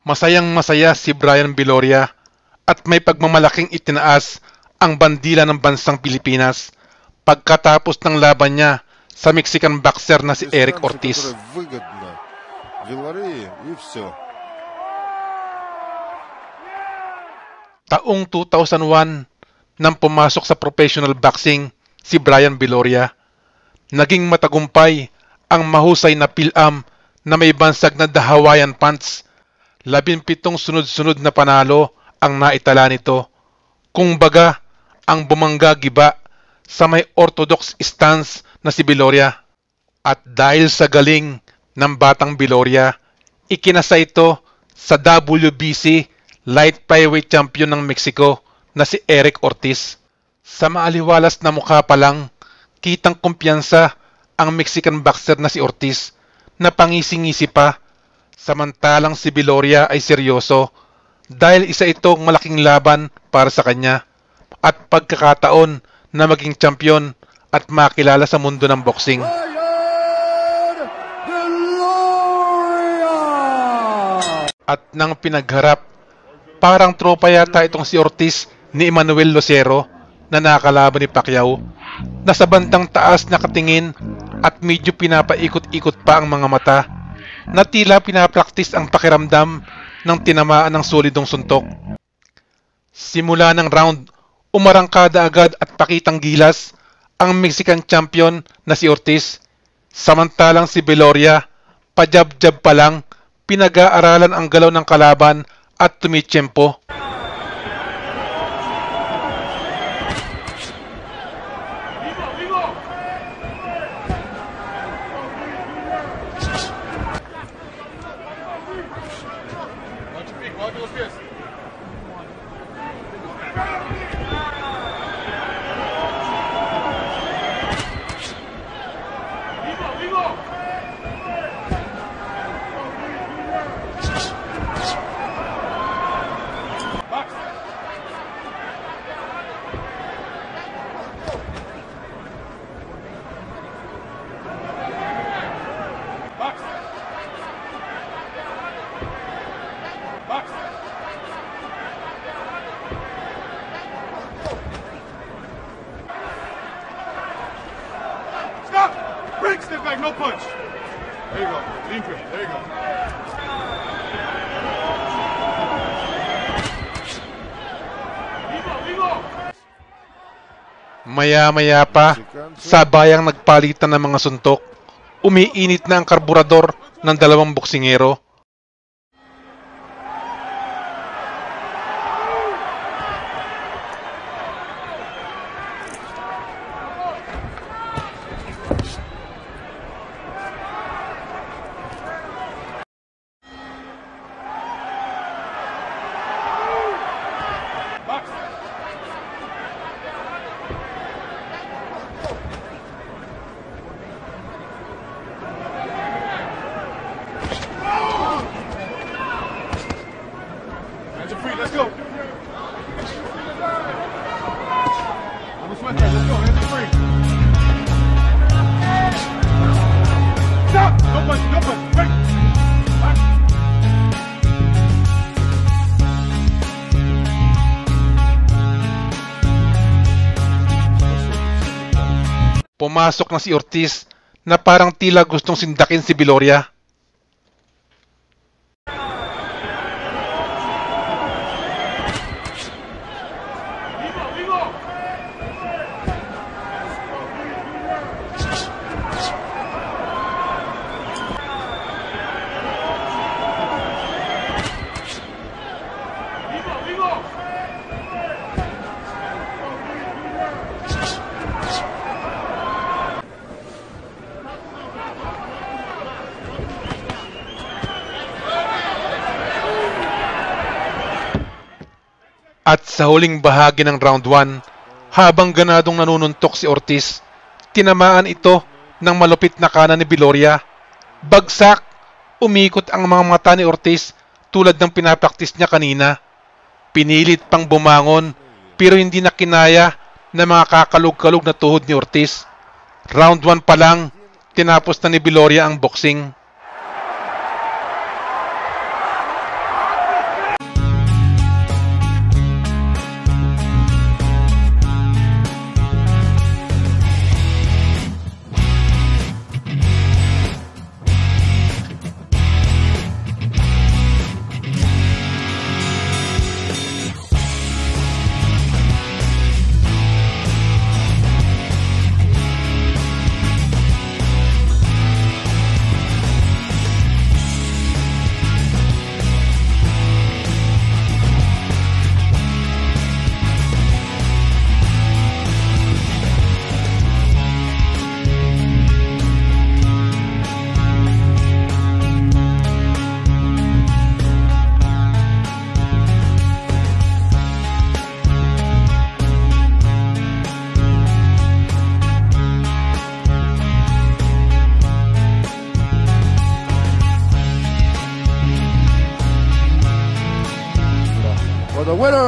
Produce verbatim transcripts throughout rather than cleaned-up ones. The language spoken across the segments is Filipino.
Masayang masaya si Bryan Viloria at may pagmamalaking itinaas ang bandila ng bansang Pilipinas pagkatapos ng laban niya sa Mexican boxer na si Eric Ortiz. Taong two thousand one nang pumasok sa professional boxing si Bryan Viloria, naging matagumpay ang mahusay na pilam na may bansag na The Hawaiian Punch. Labimpitong sunod-sunod na panalo ang naitala nito. Kung baga, ang bumangga giba sa may orthodox stance na si Viloria. At dahil sa galing ng batang Viloria, ikinasa ito sa W B C light flyweight champion ng Mexico na si Eric Ortiz. Sa maaliwalas na mukha pa lang, kitang kumpiyansa ang Mexican boxer na si Ortiz na pangising-ngisi pa. Samantalang si Viloria ay seryoso dahil isa itong malaking laban para sa kanya at pagkakataon na maging champion at makilala sa mundo ng boxing. At nang pinagharap, parang tropa yata itong si Ortiz ni Emmanuel Lucero na nakalaban ni Pacquiao, na sa bandang taas nakatingin at medyo pinapaikot-ikot pa ang mga mata, na tila pinapraktis ang pakiramdam ng tinamaan ng solidong suntok. Simula ng round, umarangkada agad at pakitang gilas ang Mexican champion na si Ortiz, samantalang si Viloria, pajab-jab pa lang, pinag-aaralan ang galaw ng kalaban at tumitsyempo. Stop! Break, step back, no punch. There you go. Limpio. There you go. Maya-maya pa, sabayang nagpalitan ng mga suntok, umiinit na ang karburador ng dalawang boksingero. Let's go. Let's go. Hands free. Stop. No punch. No punch. Break. Pumasok na si Ortiz na parang tila gustong sindakin si Viloria. At sa huling bahagi ng round one, habang ganadong nanununtok si Ortiz, tinamaan ito ng malupit na kanan ni Viloria. Bagsak, umikot ang mga mata ni Ortiz tulad ng pinapraktis niya kanina. Pinilit pang bumangon pero hindi na kinaya ng mga kakalog-kalog na tuhod ni Ortiz. Round one pa lang, tinapos na ni Viloria ang boxing.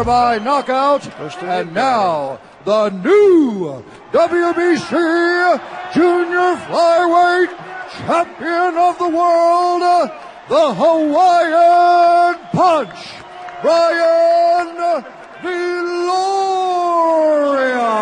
winner by knockout, and now the new W B C Junior Flyweight Champion of the World, the Hawaiian Punch, Brian Viloria.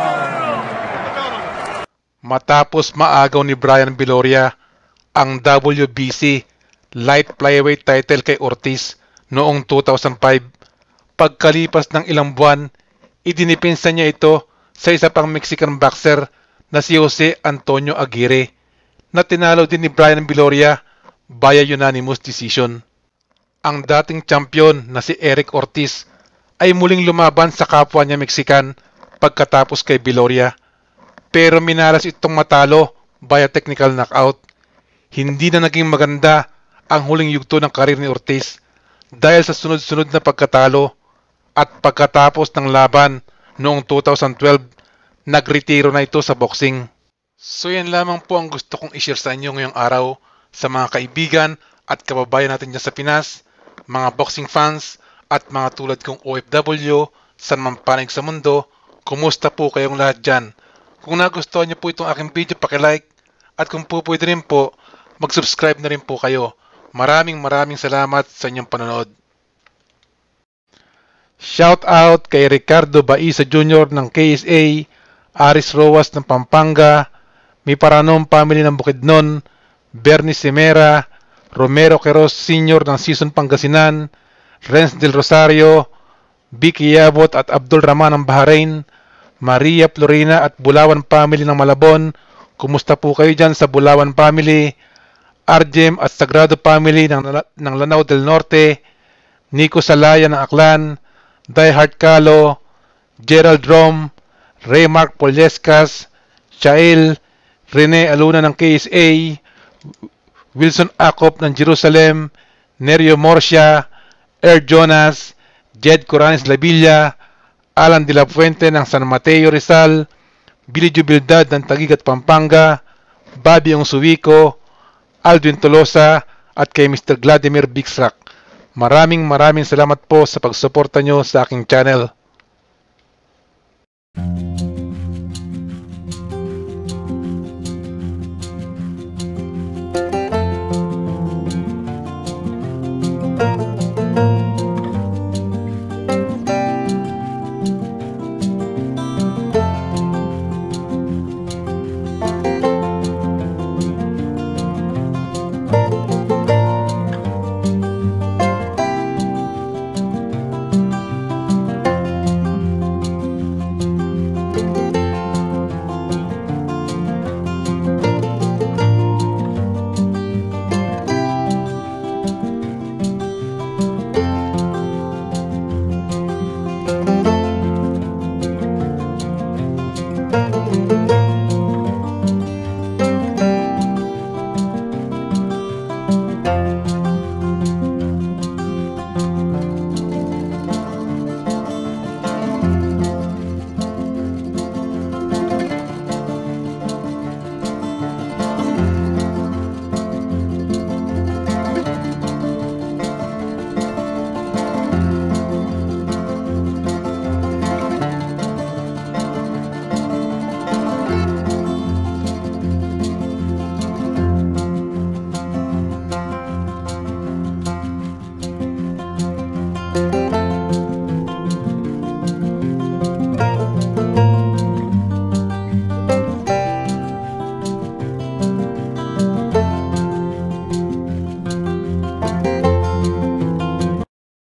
Matapos maagaw ni Brian Viloria ang W B C Light Flyweight title kay Ortiz noong two thousand five, pagkalipas ng ilang buwan, idinipinsa niya ito sa isa pang Mexican boxer na si Jose Antonio Aguirre, na tinalo din ni Brian Viloria via unanimous decision. Ang dating champion na si Eric Ortiz ay muling lumaban sa kapwa niya Mexican pagkatapos kay Viloria, pero minalas itong matalo via technical knockout. Hindi na naging maganda ang huling yugto ng karir ni Ortiz dahil sa sunod-sunod na pagkatalo, at pagkatapos ng laban noong two thousand twelve, nagretiro na ito sa boxing. So yan lamang po ang gusto kong i-share sa inyo ngayong araw sa mga kaibigan at kababayan natin dyan sa Pinas, mga boxing fans at mga tulad kong O F W saan man panig sa mundo. Kumusta po kayong lahat dyan? Kung nagustuhan niyo po itong aking video, pakilike, at kung po pwede rin po, mag-subscribe na rin po kayo. Maraming maraming salamat sa inyong panonood. Shout out kay Ricardo Baiza Junior ng K S A, Aris Roas ng Pampanga, Miparanom Family ng Bukidnon, Bernie Semera, Romero Queros Senior ng Season Pangasinan, Renz Del Rosario, Vicky Yabot at Abdul Rahman ng Bahrain, Maria Florina at Bulawan Family ng Malabon. Kumusta po kayo dyan sa Bulawan Family? Arjem at Sagrado Family ng, ng Lanao del Norte, Nico Salaya ng Aklan, Die Hard Calo, Gerald Rom, Ray Mark Polyescas, Chael, Rene Aluna ng K S A, Wilson Acop ng Jerusalem, Nerio Morcia, Air Jonas, Jed Coranes Lavilla, Alan de la Fuente ng San Mateo Rizal, Billy Jubildad ng Taguig at Pampanga, Bobby Ongsuwico, Aldwin Tolosa at kay Mister Vladimir Bixrak. Maraming maraming salamat po sa pagsuporta nyo sa aking channel.